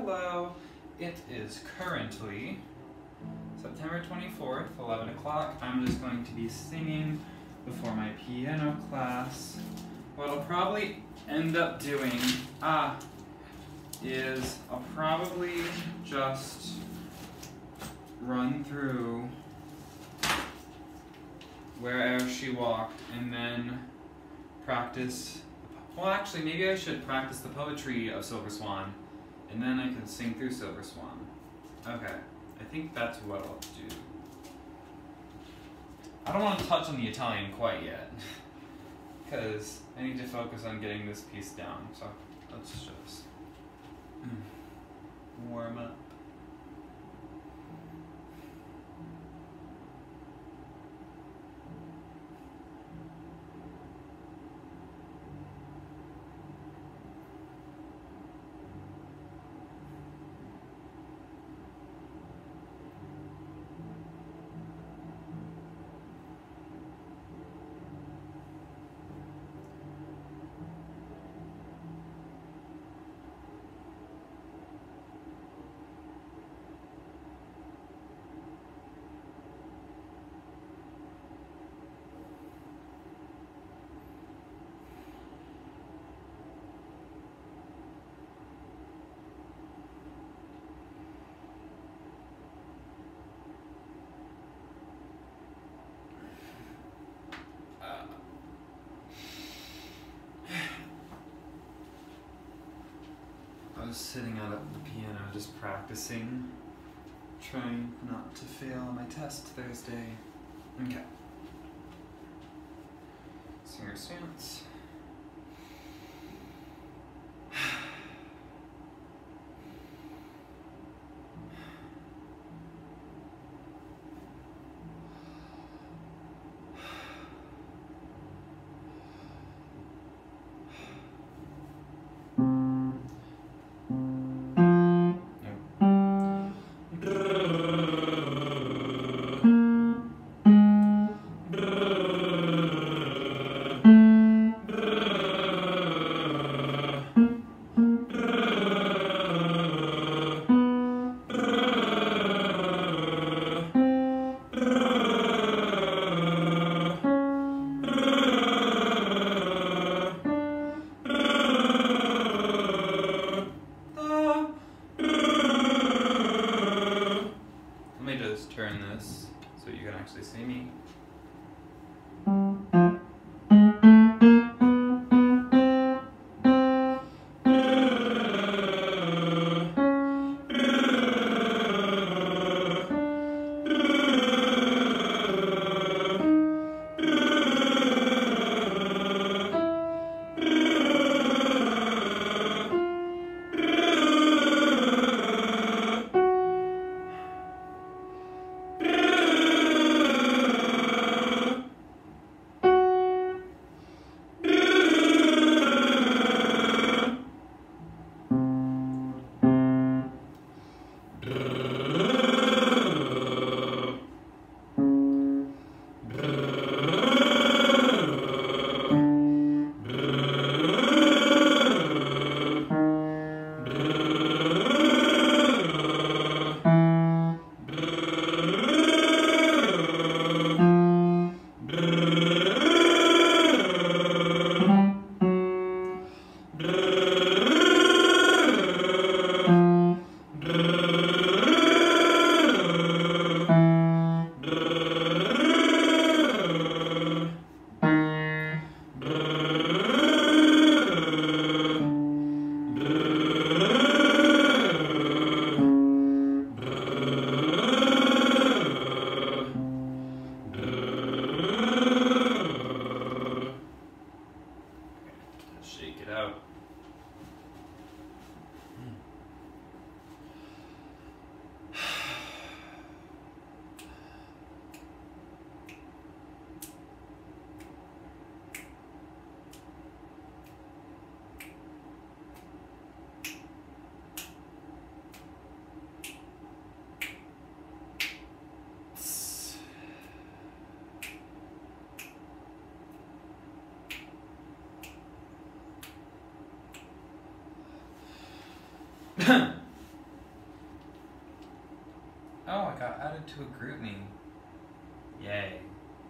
Hello. It is currently September 24th, 11 o'clock. I'm just going to be singing before my piano class. What I'll probably end up doing is I'll probably just run through wherever she walked and then practice. Well, actually, maybe I should practice the poetry of Silver Swan and then I can sing through Silver Swan. Okay, I think that's what I'll do. I don't want to touch on the Italian quite yet because I need to focus on getting this piece down. So let's just warm up. I was sitting out at the piano just practicing, trying not to fail on my test Thursday. Okay. Singer stance. Turn this so you can actually see me. Shake it out. Oh, I got added to a group me. Yay.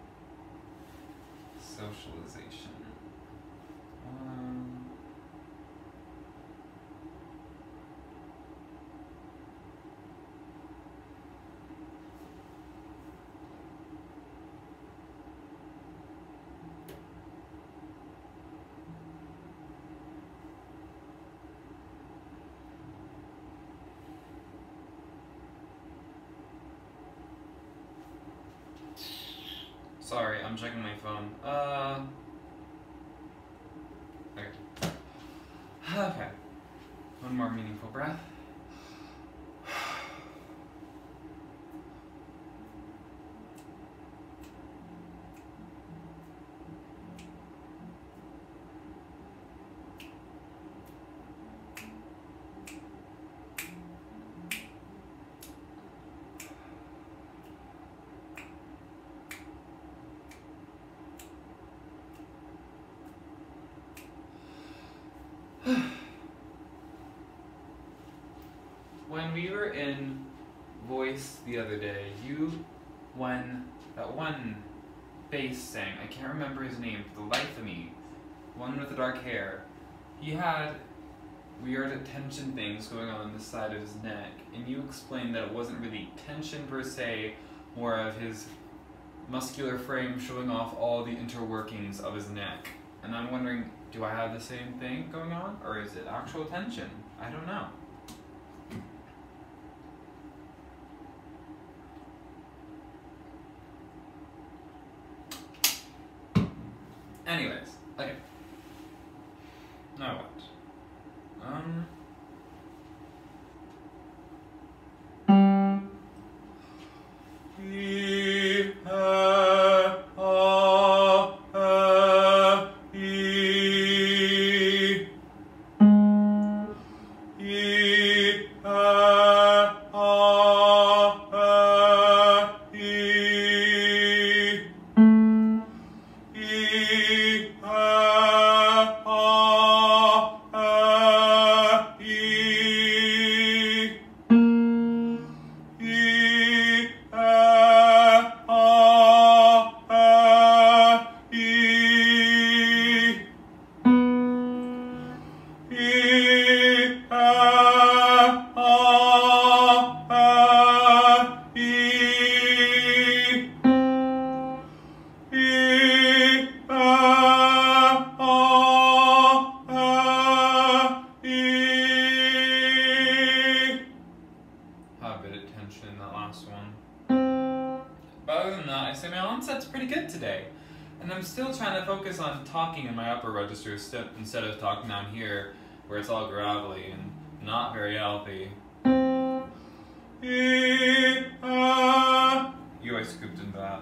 Socialization. Sorry, I'm checking my phone. Okay. Okay. One more meaningful breath. When we were in voice the other day, that one bass sang, I can't remember his name for the life of me, one with the dark hair, he had weird tension things going on this side of his neck, and you explained that it wasn't really tension per se, more of his muscular frame showing off all the interworkings of his neck. And I'm wondering, do I have the same thing going on, or is it actual tension? I don't know. Anyways, okay. Now what? Instead of talking down here where it's all gravelly and not very healthy. You always scooped into that.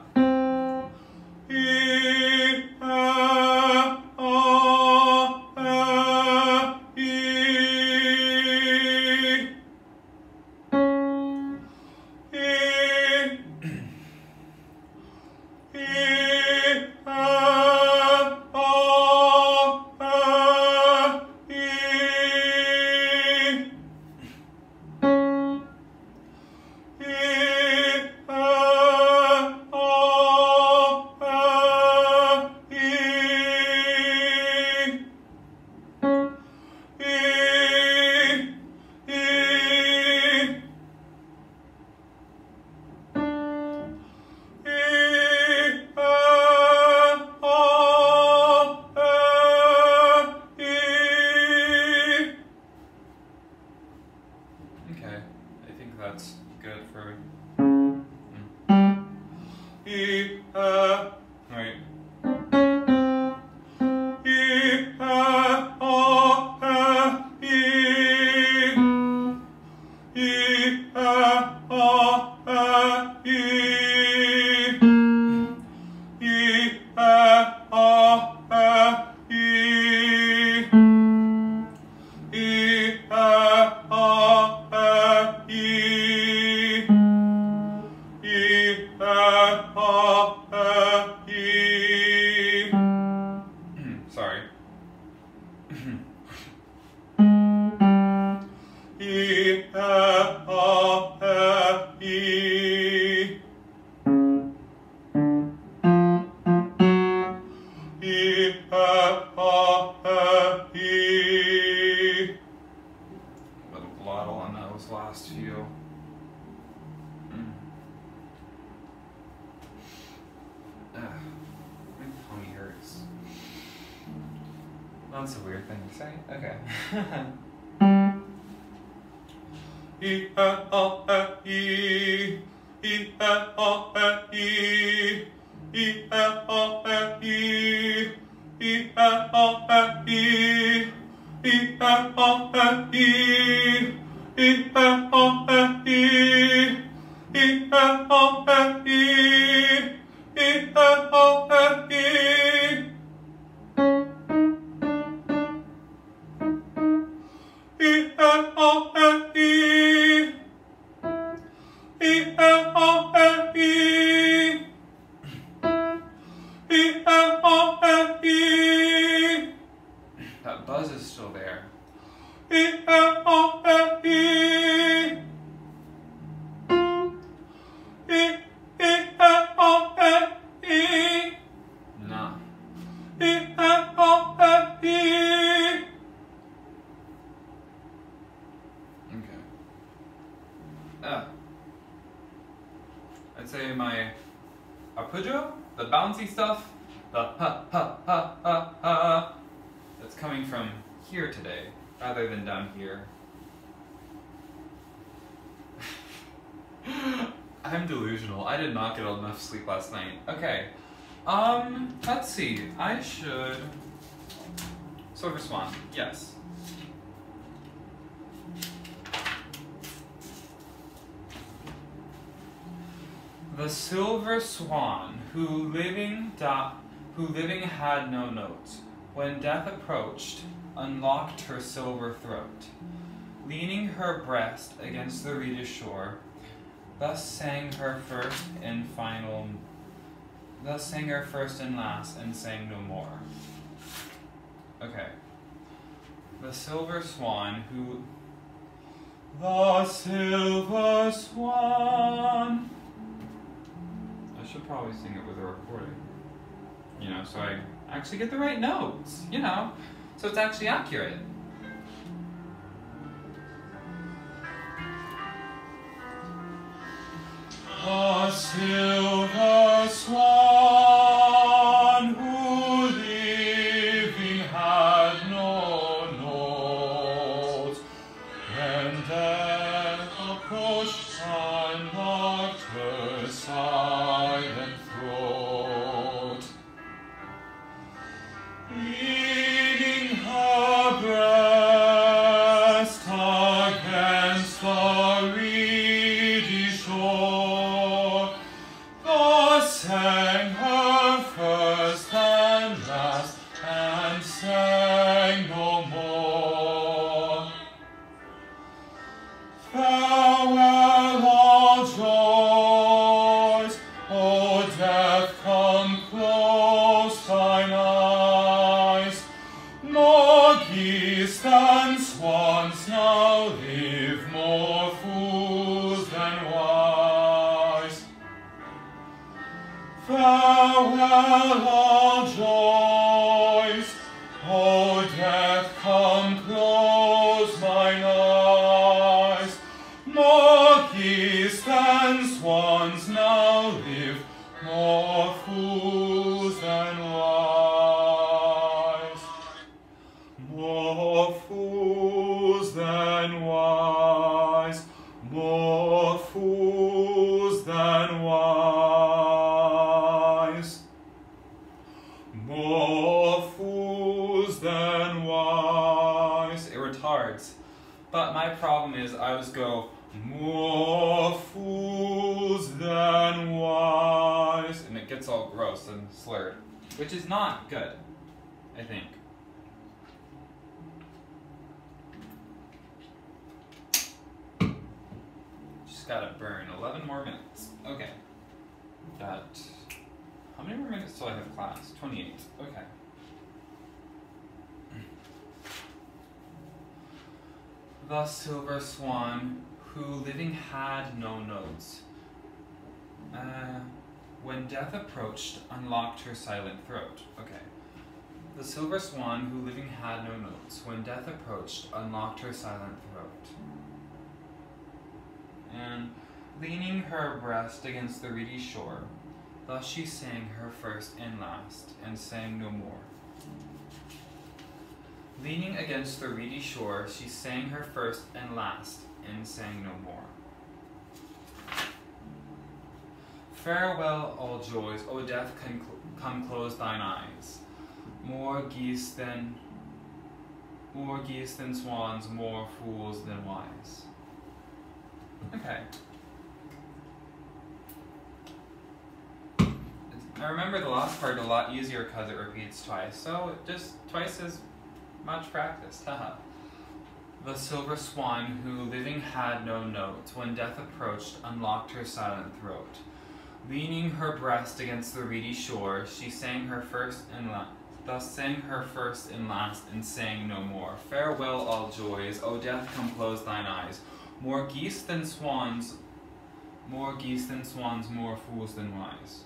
Sorry. those last few. Ugh, my tummy hurts. That's a weird thing to say. Okay. That buzz is still there. No. Okay. I'd say my arpeggio, the bouncy stuff, the ha ha ha ha ha, that's coming from here today, rather than down here. I'm delusional. I did not get enough sleep last night. Okay. Let's see. I should... Silver Swan. Yes. The silver swan, who living had no notes, when death approached, unlocked her silver throat. Leaning her breast against the reedy shore, thus sang her first and last, and sang no more. Okay. The silver swan, who... The silver swan... I should probably sing it with a recording. You know, so I actually get the right notes, you know, so it's actually accurate. The silver swan, who living had no notes, when death approached, unlocked her silent throat. Leaning her breast against the reedy shore, thus sang her first and last, and sang no more. Farewell all joys, O death, come close thine eyes, nor geese than swans now live, more fools than wise. Farewell all joys, O death, come close mine eyes, nor geese than swans now live, more fools than wise. More fools than wise, more fools than wise. More fools than wise. It retards. But my problem is I always go, more fools than wise. And it gets all gross and slurred, which is not good, I think. Just gotta burn 11 more minutes. Okay. Got... How many more minutes till I have class? 28. Okay. The silver swan, who living had no notes, when death approached, unlocked her silent throat. Okay. The silver swan, who living had no notes, when death approached, unlocked her silent throat. leaning her breast against the reedy shore. Thus she sang her first and last, and sang no more. Leaning against the reedy shore, she sang her first and last, and sang no more. Farewell, all joys, O death, come close thine eyes. More geese than swans, more fools than wise. Okay. I remember the last part a lot easier because it repeats twice, so just twice as much practice. Haha. The silver swan, who living had no note, when death approached, unlocked her silent throat. Leaning her breast against the reedy shore, she sang her first and last. Thus sang her first and last, and sang no more. Farewell, all joys, O death, come close thine eyes. More geese than swans, more fools than wise.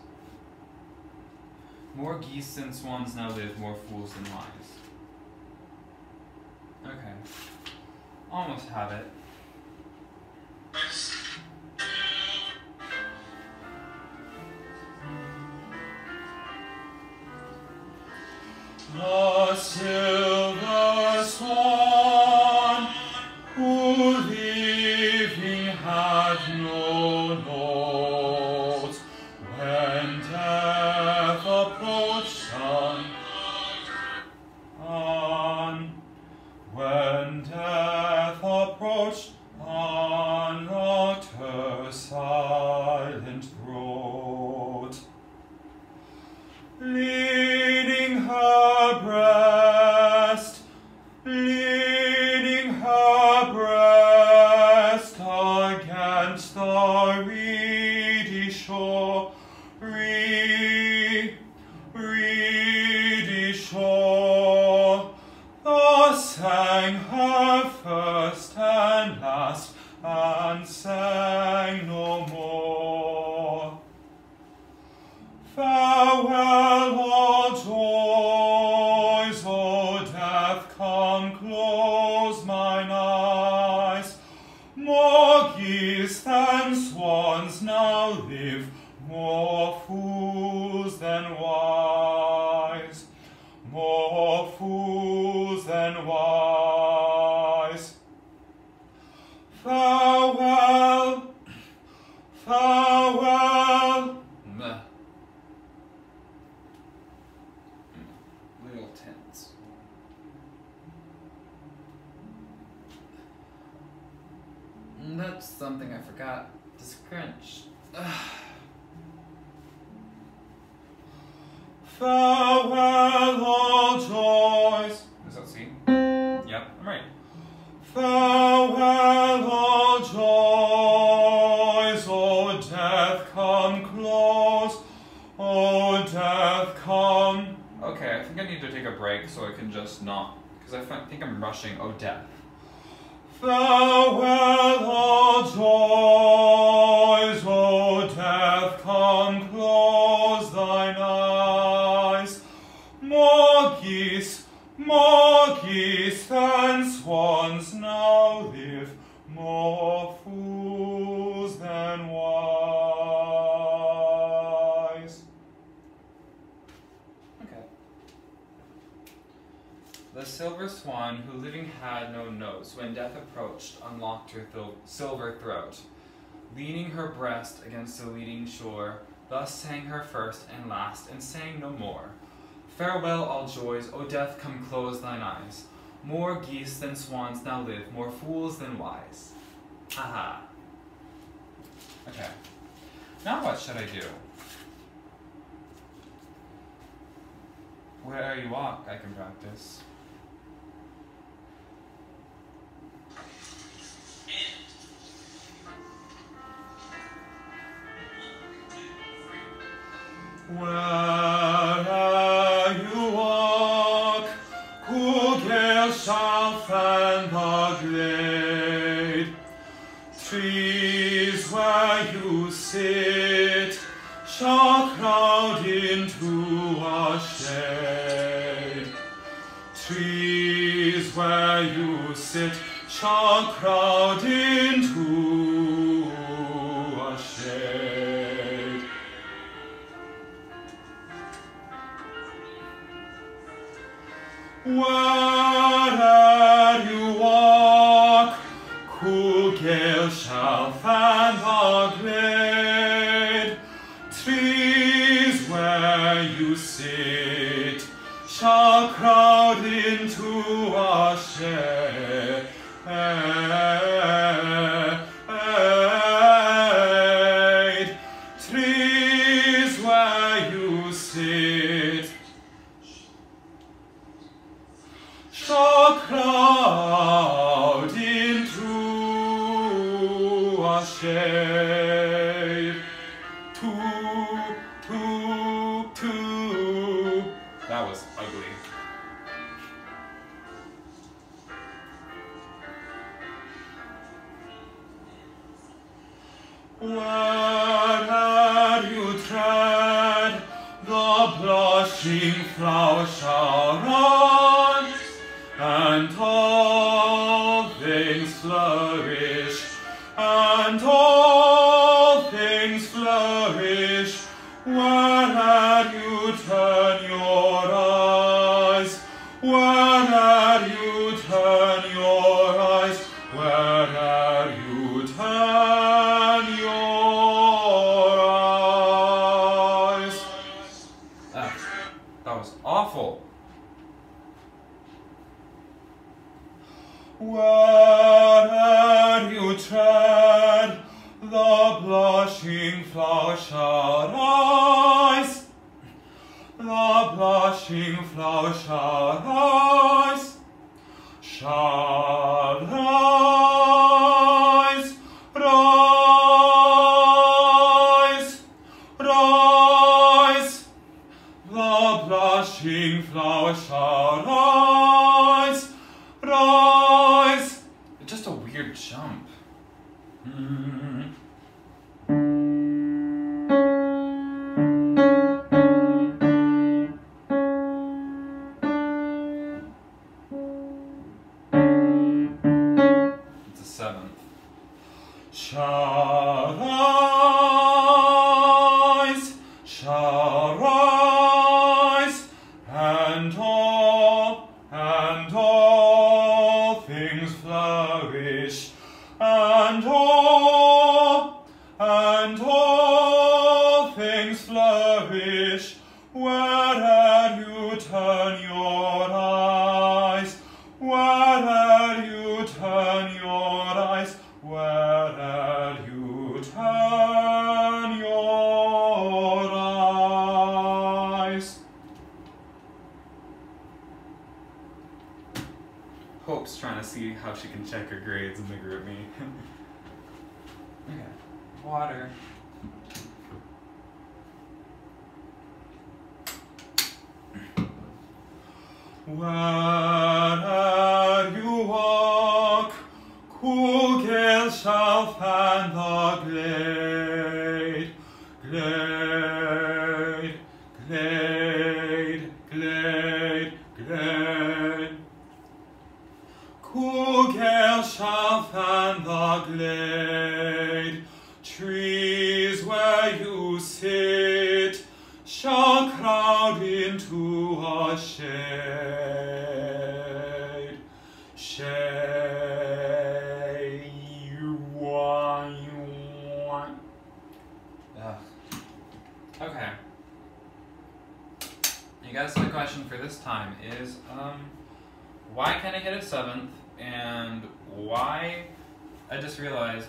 More geese than swans now live, more fools than wise. Okay. Almost have it. The silver swan, who living had no note, when death approached unlocked her silent throat. Leaning her breast against the reedy shore, reedy shore, thus sang her first and last, and sang no more. Farewell, all joys, O death, come close mine eyes. More geese than swans now live, more fools than wise. More fools than wise. Farewell, farewell. Little tense. That's something I forgot to scrunch. Farewell, all joys. Is that C? Yep, I'm right. Farewell, all joys, O death, come close, O death, come. Okay, I think I need to take a break so I can just not, because I think I'm rushing. Oh, death. Farewell, all joys, O death, come close thine eyes. More geese than swans now live, more fools than wise. Okay. The silver swan, who living had no nose, when death approached, unlocked her silver throat. Leaning her breast against the leading shore, thus sang her first and last, and sang no more. Farewell, all joys, O death, come close thine eyes. More geese than swans now live, more fools than wise. Haha. Okay. Now what should I do? Where you walk, I can practice. Where you walk, cool gale shall fan the glade. Trees where you sit shall crowd into a shade. Trees where you sit shall crowd into a Kugel shall fan the glade, trees where you sit shall crowd into a shade. Trees where you sit shall crowd into a shade. That was ugly. Where'er you tread, the blushing flower shall rise, and all things flourish, and all things flourish. Where'er you turn your eyes, where'er you turn your eyes, where'er you turn your eyes. That was awful. Where'er you tread, the blushing flower shall rise. The blushing flower shall rise. Shall rise, rise, rise. The blushing flower shall rise, rise. Just a weird jump. It's a seventh. Shall rise, and all things flourish, and all things flourish, where'er you turn your eyes, where'er you turn your eyes, where'er you turn your eyes. Hope's trying to see how she can check her grades in the group me. Okay, water. Where'er you walk, Kugel shall fan the glade, glade, glade, glade, glade. Kugel shall fan the glade, trees where you sit shall crowd into a shade, shade. Okay. I guess the question for this time is, why can't I hit a seventh, and why, I just realized,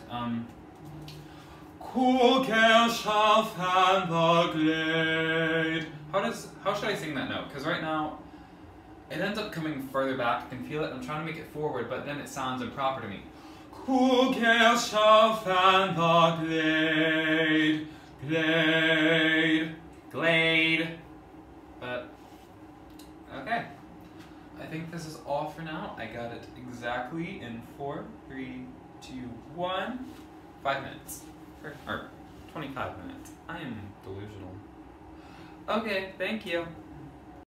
Kugel shall fan the glade. How should I sing that note? Because right now, it ends up coming further back. I can feel it. I'm trying to make it forward, but then it sounds improper to me. Kugel shall fan the glade, glade, glade. But, okay. I think this is all for now. I got it exactly in 4, 3, 2, 1, 5 minutes. Or 25 minutes. I am delusional. Okay, thank you.